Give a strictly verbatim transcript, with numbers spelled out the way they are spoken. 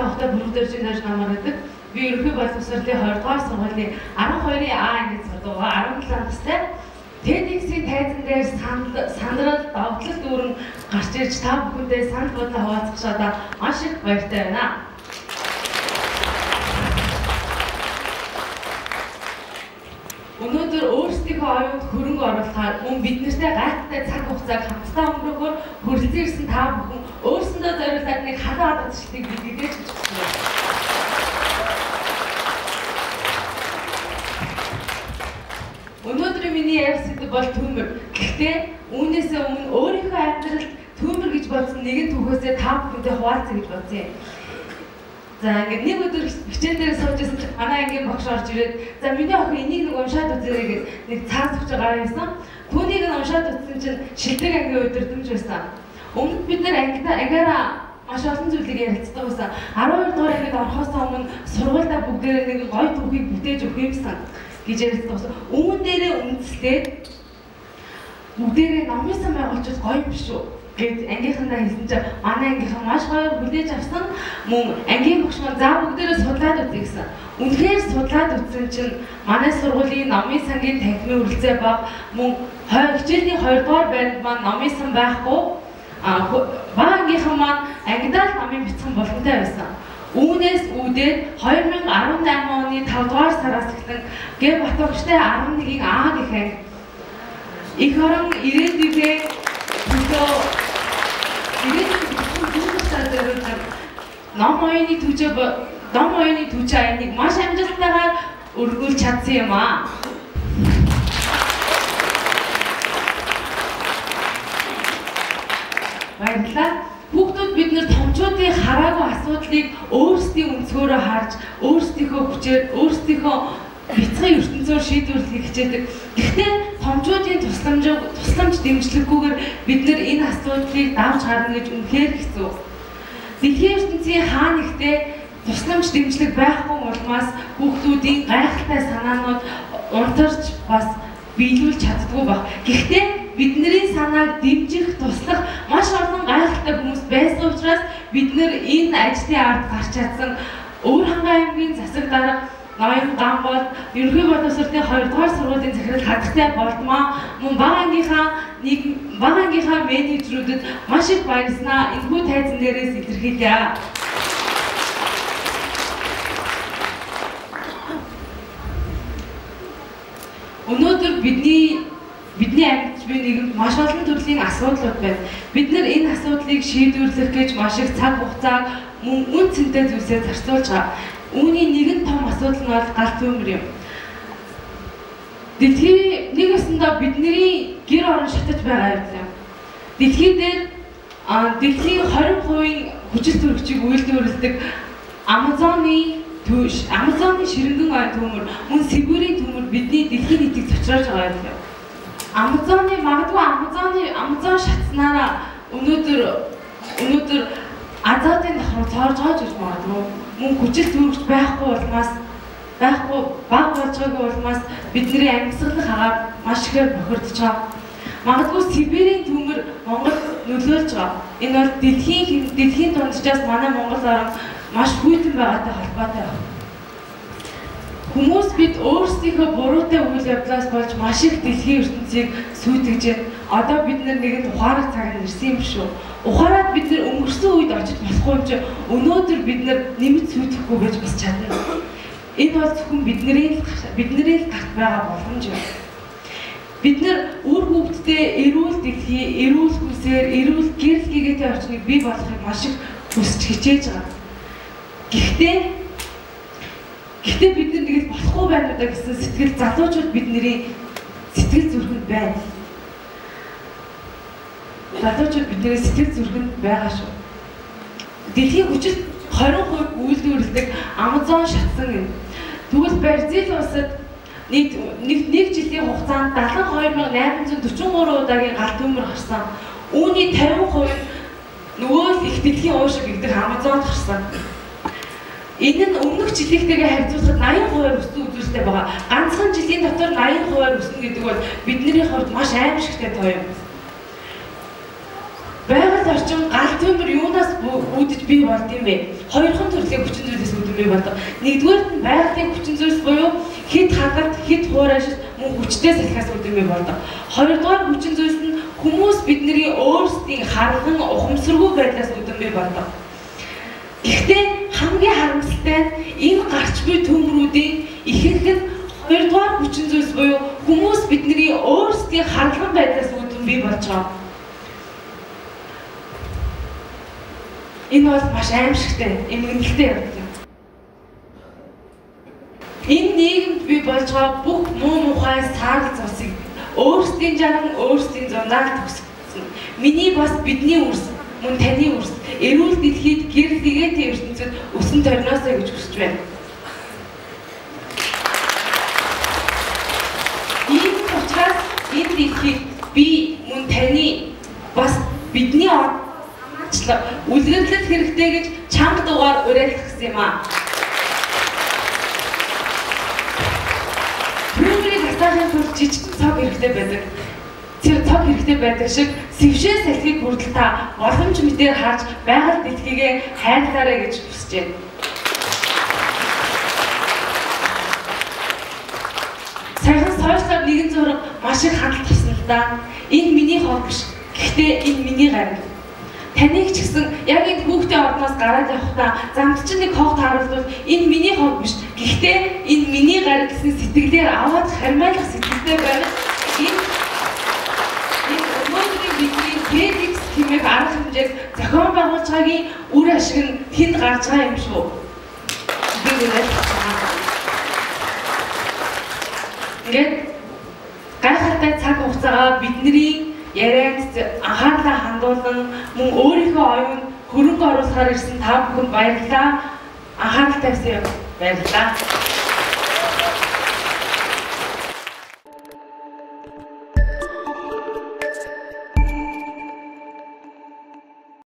тавхтай бүрдэрж байж намаар гэдэг. Би ерөнхий боловсролын хоёрдугаар сургуулийн арван хоёрын А ангид сурдаг. арван долоо настай. TEDx-ийн тайзан дээр сандрал, давтлал дүүрэн гарч ирж та бүхэндээ санал бодлоо хуваалцахшаа маш их баяртай байна. Өнөөдөр өөрсдийнхөө оюунд хөрөнгө оруулахаар мөн биднэртэй гайхалтай цаг хугацааг хамтдаа өнгөрөхөөр хүрэлцэн ирсэн та бүхэн өөрсөндөө зориулаад нэг халуун аргачлалыг бидгээс бичсэн. Өнөөдрийн миний ярих сэдэв бол төмөр. Гэхдээ үүнээсээ өмнө өөрийнхөө амьдралд төмөр гэж бодсон нэгэн түүхээсээ та бүхэнтэй хуваалцъя гэж бодсон юм. За ингээд нэг өдөр хичээл дээр сууж байсан чинь манай ангийн багш орж ирээд за миний охин энийг нэг уншаад үзээрэй гэж нэг цаас өгч гараа явсан. Түүнийг нь уншаад үзсэн чинь шилдэг ангийн өдөрдмж байсан. Өмнөд бид нар ангидаа ангаараа маш олон зүйлийг ярилцдаг байсан. арван хоёр дугаар ангид орохоос өмнө сургуультай бүгдээрээ нэг гоё түүхийг бүтээж өгөх юмсан гэж ярилцдаг байсан. Үүн дээрээ үндэслээд бүгдээрээ номынсан байгуулчид гоё юм шүү гэд ангийнхандаа хэлсэн чинь манай ангийнхан маш гоё хүлээж авсан. Мөн ангийн багш маань за бүгдээрээ судлаад үзье гэсэн. Үнэхээр судлаад үзсэн чинь манай сургуулийн номын сангийн танхимын үрэлцээ баг мөн хичээлийн хоёрдугаар байранд маань номын сан байхгүй. А баг ангийнхан маань ангидаа номын бяцхан боломжтой байсан. Үүнээс үүдээд хоёр мянга арван найман оны тавдугаар сараас эхлэн Г Батбагштай арван нэгin А гэх анги их орон ирээдүйгээ төлөө ном оюуны түжээ ном оюуны түжээ аяныг маш амжилттайгаар өргүүлж чадсан юм аа. Баярлалаа. Хүүхдүүд бид нэр томчуудын хараагүй асуудлыг өөрсдийн өнцгөөрөө харж, өөрсдийнхөө хүчээр, өөрсдийнхөө бяцхан ертөнцөөр шийдвэрлэхийг хичээдэг. Гэхдээ томчуудын тусламж тусламж дэмжлэггүйгээр бид нэр энэ асуудлыг давж гарна гэж үнэхээр хэцүү. Дэлхийн ертөнцийн хаа нэгтээ тусламж дэмжлэг байхгүй улмаас хүүхдүүдийн гайхалтай санаанууд унтарч бас биелүүлж чаддгүй баг. Гэхдээ бидний санааг дэмжих, туслах маш олон гайхалтай хүмүүс байсан учраас бид нэр энэ ажлын ард гарч чадсан. Өвөр хангай аймгийн засаг дарга Ноён Гамбол ерөнхий боловсролын хоёрдугаар сургуулийн захирал хатгатай болдмоо мөн баг ангийнхаа нэг баг ангийнхаа менежерүүдэд маш их баярлснаа. Энэхүү тайзан дээрээс илэрхийлье. Өнөөдөр бидний бидний амьд бие нийгэмд маш олон төрлийн асуудлууд байна. Бид нар энэ асуудлыг шийдвэрлэх гэж маш их цаг хугацааг мөн үн цэнтэй зүйлсээр зарцуулж байгаа. Үүний нэгэн том асуудал нь бол галт төмөр юм. Дэлхийн нэг өсөндөө бидний гэр орон шатаж байгаа юм. Дэлхий дээр дэлхийн хорин хувийн хүчил төрөгчийг үйлдвэрлэдэг Амазоны түүш, Амазоны ширэнгэн ой төмөр, мөн Сибирийн төмөр бидний дэлхийн нийтийг цочроож байгаа юм. Амазоны магадгүй Амазоны Амазон шатснараа өнөөдөр өнөөдөр азотын давхар цоорж байгаа гэж магадгүй. Мөн хүчил төрөгч байхгүй улмаас байхгүй баг болж байгаагүй улмаас бидний амьсгалах агаар маш ихээр бохирдож байгаа. Магадгүй Сибирийн төмөр Монгол нөлөөлж байгаа. Энэ бол дэлхийн дэлхийн дунджаас манай Монгол орн маш хүйтэн байгаатай холбоотой байна. Хүмүүс бид өөрсдийнхөө буруутай үйл явдлаас болж маш их дэлхийн ертөнцийг сүйтгэж байна. Одоо бид нэгэн ухаарах цаг нь ирсэн юм шүү. Ухаарад бид нар өнгөрсөн үед очиж болохгүй юм чи өнөөдөр бид нар нэмэт сүйтгэхгүй гэж бас чадна. Энэ бол зөвхөн бидний бидний л гарт байгаа боломж юм. Бид нар үр хөвгтдээ эрүүл дэлхий, эрүүл хүнсээр, эрүүл гэрэл гээтэй орчныг бий болгохыг маш их хүсэж хичээж байгаа. Гэхдээ Гэхдээ бид нар нэгэл болохгүй байна удаа гэсэн сэтгэл залуучууд бидний сэтгэл зүрхэнд байна. Залуучууд бидний сэтгэл зүрхэнд байгаа шүү. Дэлхийн хүчил хорин хувь үйлдвэрлэдэг Амазон шатсан юм. Тэгвэл Бразил улсад нэг нэг жилийн хугацаанд дадлан хоёр мянга найман зуун дөрвөн гурван удаагийн галт төмөр гарсан. Үүний тавин хувь нөгөө их дэлхийн уушиг гэдэг Амазонд гарсан. Энэ нь өмнөх жилийнхтэйгээ харьцуулахад наян хувиар өссөн үзүүлэлттэй байгаа. Ганцхан жилийн дотор наян хувиар өснө гэдэг бол бидний хувьд маш аимшигтай тоо юм. Байгаль орчин галт төмөр юунаас үүдэж бий болд юм бэ? хоёрхан төрлийн хүчин зүйлээс үүдэн бий болдог. Нэгдүгээр нь байгалийн хүчин зүйлс буюу хэд хадгалт, хэд хуурайшил мөн хүчтэй салхиас үүдэн бий болдог. Хоёрдугаар хүчин зүйлс нь хүмүүс бидний өөрсдийн харган ухамсаргүй байдлаас үүдэн бий болдог. Гэхдээ хамгийн харамсалтай нь энэ гарч буй төмрүүдийн ихэнх нь хоёрдугаар хүчин зүйлс буюу хүмүүс бидний өөрсдийн харган байдлаас үүдэн бий болж байгаа. Энэ бол маш аимшигтай, эмгэнэлтэй явдал. Энэ нийгэмд бий болж байгаа бүх муу мухай саарл зовсыг өөрсдийн жарган, өөрсдийн зунаар төгсгсөн. Миний бас бидний үрс, мөн таны үрс, эрүүл дэлхийд гэр хийгээтэй ертөнцид өсөн торноосоо гэж хүсэж байна. Ийм учраас энэ дэлхийд би, мөн таны, бас бидний үлгэрлэл хэрэгтэй гэж чанга дугаар уриалах гэсэн юм аа. Түүнийг асаахын тулд жижиг цаг хэрэгтэй байдаг. Тэр цаг хэрэгтэй байдаг шиг сэвшээ салхийг хүртэл та боломж мэдээр харж байгаль дэлхийгээ хайрлаарай гэж хүсэж байна. Саяхан сойрсоор нэгэн зураг маш их хандлт авсан л да. Энэ миний хог биш. Гэхдээ энэ миний гариг. Таныг ч гэсэн яг энэ хүүхдийн орноос гараад явахдаа замд чинь нэг хог тааруулбал энэ миний хог биш. Гэхдээ энэ миний гариг гэсэн сэтгэлээр аваад хармайлах сэтгэлтэй байна. Энэ энэ өнөөдрийн бидний TEDx хэмээх арга хэмжээг зохион байгуулж байгаагийн үр ашиг нь тэнд гарч байгаа юм шүү. Ингээд гайхалтай цаг хугацаагаа бидний яриад анхаарлаа хандуулан мөн өөрийнхөө оюунд хөрөнгө оруулахаар ирсэн та бүхэнд баярлалаа. Анхаарал тавьсан юм. Баярлалаа.